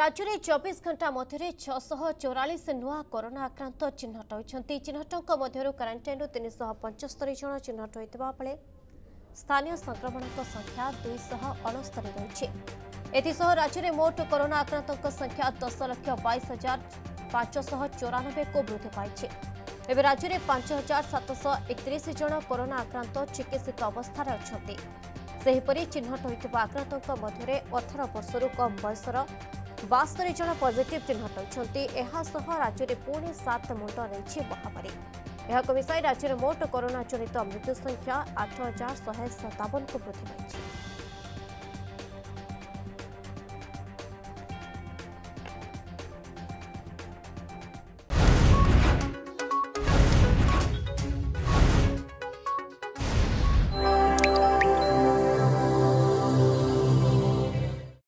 राज्य में 24 घंटा मध्य 644 नुआ कोरोना आक्रांत चिन्हट होती। चिन्हटों मध्य क्वारंटाइन 375 जन चिन्हट होता बेले स्थानीय संक्रमण संख्या 269 रही। एसह राज्य में मोट कोरोना आक्रांतों संख्या 10,22,594 को वृद्धि पाई। एवं राज्य में 5,731 जन कोरोना आक्रांत चिकित्सित अवस्था अच्छा। सेहीपरि चिन्हट होता आक्रांतों मध्य 18 वर्षर कम बयसर 72 जन पॉजिटिव चिन्हट होती। राज्य में पुणी 7 मुंड नहीं महामारी। यह मिसाई राज्य में मोट कोरोना जनित मृत्यु संख्या 8,157 को वृद्धि पाई।